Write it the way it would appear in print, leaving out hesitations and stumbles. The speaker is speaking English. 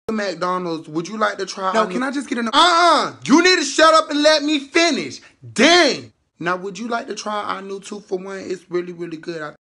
McDonald's. Would you like to try? No, can I just get a... You need to shut up and let me finish. Dang. Now, would you like to try our new 2-for-1? It's really, really good.